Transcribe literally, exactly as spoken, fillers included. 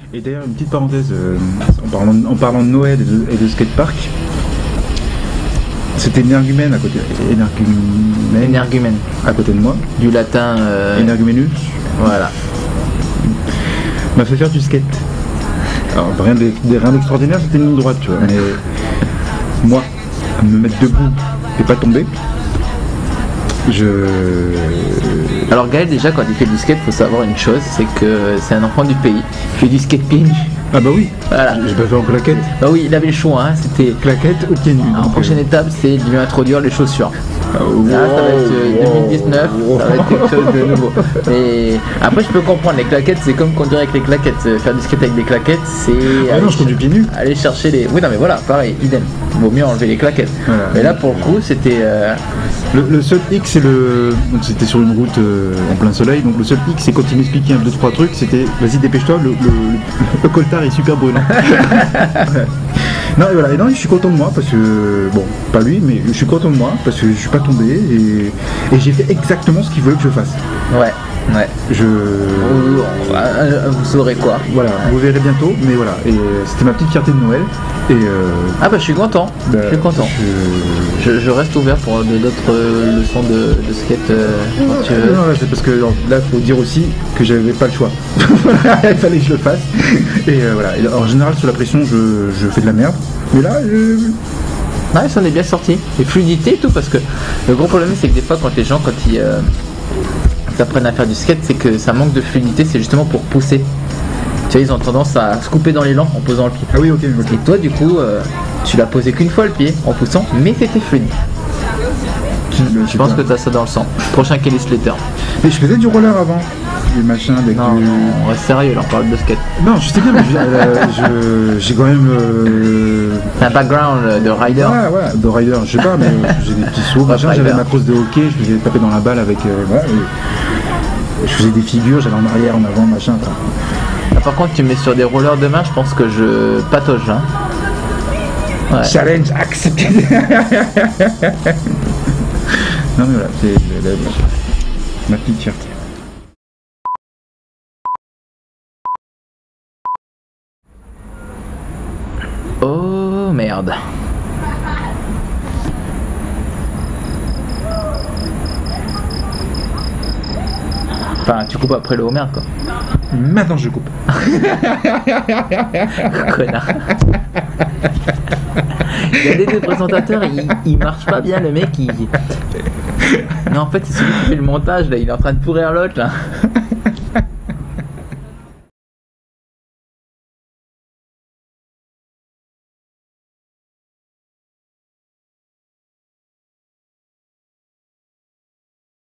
Et d'ailleurs, une petite parenthèse, euh, en, parlant, en parlant de Noël et de, et de skatepark, c'était énergumène à côté, énergumène, Énergumène. à côté de moi, Du latin. Euh... énergumenus, Voilà. m'a fait faire du skate. Alors rien d'e- rien d'extraordinaire, c'était une ligne droite, tu vois, mais moi, me mettre debout et pas tomber, je... Alors Gaël, déjà quand il fait du skate, faut savoir une chose, c'est que c'est un enfant du pays. Il fait du skate pieds nus. Ah bah oui, Voilà. j'ai pas fait en claquette, Bah oui, il avait le choix, hein. C'était. claquette ou pieds nus. En donc, prochaine euh, étape, c'est de lui introduire les chaussures. ah, Là, ça va être euh, wow, deux mille dix-neuf, wow. ça va être quelque chose de nouveau. Mais après, je peux comprendre, les claquettes, c'est comme conduire avec les claquettes. Euh, Faire du skate avec des claquettes, c'est. Ah aller non, je conduis pieds nus. Aller chercher les. Oui, non, mais voilà, pareil, idem. Vaut mieux enlever les claquettes. Voilà. Mais là, pour le coup, c'était. euh, Le, le seul hic, c'est le. Donc c'était sur une route euh, en plein soleil, donc le seul hic, c'est quand il m'expliquait un, deux, trois trucs, c'était vas-y, dépêche-toi, le, le, le, le coltard est super brûlant. Ouais. Non, et voilà, et non, je suis content de moi parce que. Bon, pas lui, mais je suis content de moi parce que je suis pas tombé et, et j'ai fait exactement ce qu'il voulait que je fasse. Ouais, ouais. Je. Vous, euh, vous saurez quoi. Voilà, vous verrez bientôt, mais voilà, et euh, c'était ma petite fierté de Noël. Et. Euh, Ah bah je suis content, bah, je suis content. je- Je, je reste ouvert pour de- d'autres euh, leçons de, de skate euh, quand tu veux. Non, là, c'est parce que non, là, faut dire aussi que j'avais pas le choix. Il fallait que je le fasse. Et euh, voilà. Et en général, sous la pression, je, je fais de la merde. Mais là, je... Ouais, ça en est bien sorti. Et fluidité et tout, parce que le gros problème, c'est que des fois, quand les gens, quand ils euh, apprennent à faire du skate, c'est que ça manque de fluidité, c'est justement pour pousser. Tu vois, ils ont tendance à se couper dans l'élan en posant le pied. Ah oui, ok, ok. Et toi, du coup, euh, tu l'as posé qu'une fois le pied en poussant, mais c'était fluide. Je pense que t'as ça dans le sang. Prochain Kelly Slater. Mais je faisais du roller avant. Des machins avec Non, du... non, on reste sérieux là, on parle de skate. Non, je sais bien, mais je- euh, je- j'ai quand même... Euh... T'as un background euh, de rider. Ouais, ouais, de rider, je sais pas, mais euh, j'ai des petits sauts, machin, rider. j'avais ma crosse de hockey, je faisais taper dans la balle avec... euh, voilà, et je faisais des figures, j'allais en arrière, en avant, machin. Enfin. Ah, par contre, tu me mets sur des rollers demain, je pense que je patauge. Hein. Ouais. Challenge accepté. Non mais voilà, c'est la- la- ma petite fierté. Oh merde. Enfin, tu coupes après le oh merde quoi. Maintenant je coupe. Connard. Il y a des deux présentateurs, il, il marche pas bien le mec. Il... Non, en fait, c'est celui qui fait le montage là, il est en train de pourrir l'autre là.